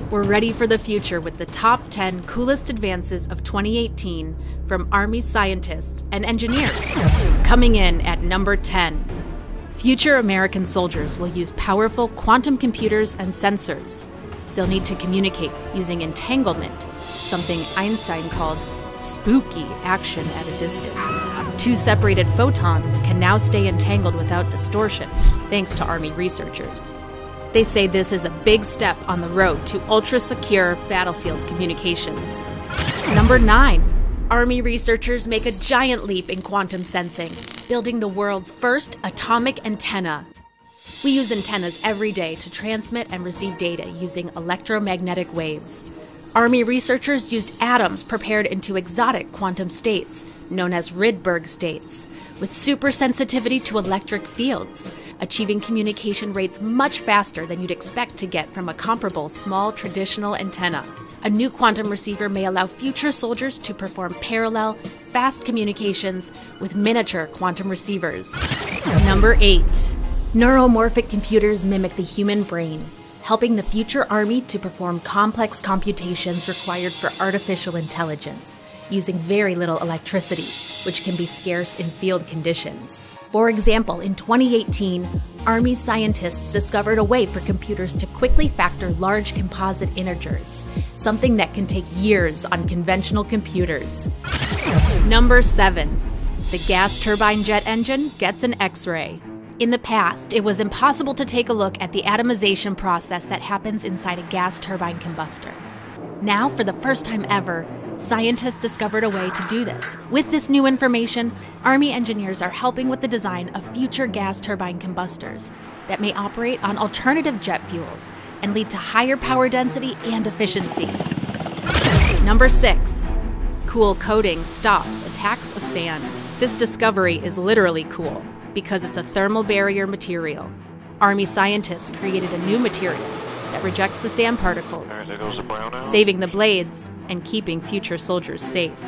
We're ready for the future with the top 10 coolest advances of 2018 from Army scientists and engineers. Coming in at number 10. Future American soldiers will use powerful quantum computers and sensors. They'll need to communicate using entanglement, something Einstein called spooky action at a distance. Two separated photons can now stay entangled without distortion, thanks to Army researchers. They say this is a big step on the road to ultra-secure battlefield communications. Number 9. Army researchers make a giant leap in quantum sensing, building the world's first atomic antenna. We use antennas every day to transmit and receive data using electromagnetic waves. Army researchers used atoms prepared into exotic quantum states, known as Rydberg states, with super sensitivity to electric fields, achieving communication rates much faster than you'd expect to get from a comparable small traditional antenna. A new quantum receiver may allow future soldiers to perform parallel, fast communications with miniature quantum receivers. Number 8. Neuromorphic computers mimic the human brain, helping the future Army to perform complex computations required for artificial intelligence, using very little electricity, which can be scarce in field conditions. For example, in 2018, Army scientists discovered a way for computers to quickly factor large composite integers, something that can take years on conventional computers. Number 7. The gas turbine jet engine gets an X-ray. In the past, it was impossible to take a look at the atomization process that happens inside a gas turbine combustor. Now, for the first time ever, scientists discovered a way to do this. With this new information, Army engineers are helping with the design of future gas turbine combustors that may operate on alternative jet fuels and lead to higher power density and efficiency. Number 6. Cool coating stops attacks of sand. This discovery is literally cool because it's a thermal barrier material. Army scientists created a new material that rejects the sand particles, saving the blades and keeping future soldiers safe.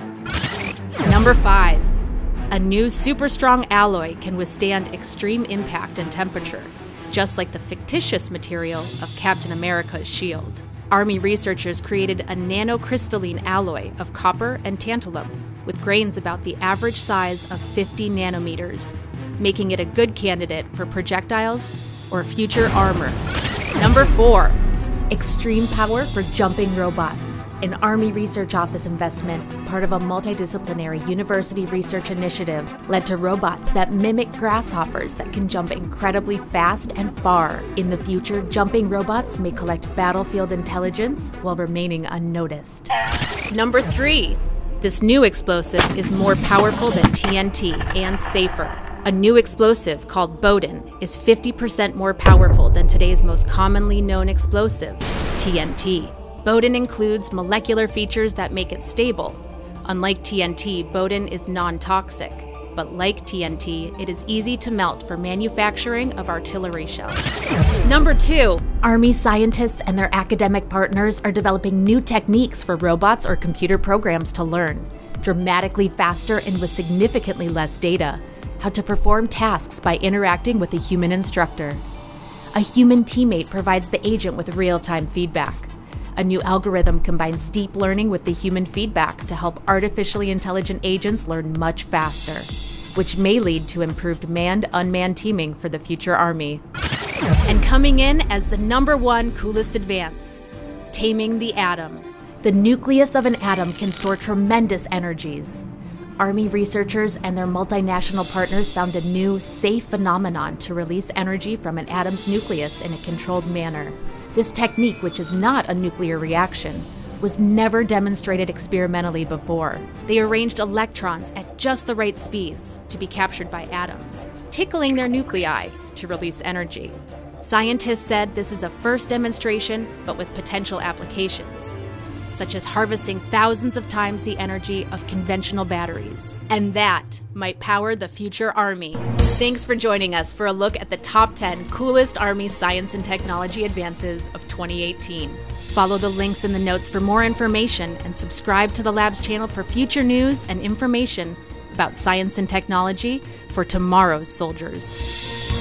Number 5. A new super strong alloy can withstand extreme impact and temperature, just like the fictitious material of Captain America's shield. Army researchers created a nanocrystalline alloy of copper and tantalum with grains about the average size of 50 nanometers, making it a good candidate for projectiles or future armor. Number 4. Extreme power for jumping robots. An Army Research Office investment, part of a multidisciplinary university research initiative, led to robots that mimic grasshoppers that can jump incredibly fast and far. In the future, jumping robots may collect battlefield intelligence while remaining unnoticed. Number 3. This new explosive is more powerful than TNT and safer. A new explosive called Bowden is 50% more powerful than today's most commonly known explosive, TNT. Bowden includes molecular features that make it stable. Unlike TNT, Bowden is non-toxic, but like TNT, it is easy to melt for manufacturing of artillery shells. Number 2. Army scientists and their academic partners are developing new techniques for robots or computer programs to learn, dramatically faster and with significantly less data, how to perform tasks by interacting with a human instructor. A human teammate provides the agent with real-time feedback. A new algorithm combines deep learning with the human feedback to help artificially intelligent agents learn much faster, which may lead to improved manned-unmanned teaming for the future Army. And coming in as the number 1 coolest advance, taming the atom. The nucleus of an atom can store tremendous energies. Army researchers and their multinational partners found a new, safe phenomenon to release energy from an atom's nucleus in a controlled manner. This technique, which is not a nuclear reaction, was never demonstrated experimentally before. They arranged electrons at just the right speeds to be captured by atoms, tickling their nuclei to release energy. Scientists said this is a first demonstration, but with potential applications, such as harvesting thousands of times the energy of conventional batteries. And that might power the future Army. Thanks for joining us for a look at the top 10 coolest Army science and technology advances of 2018. Follow the links in the notes for more information and subscribe to the Labs channel for future news and information about science and technology for tomorrow's soldiers.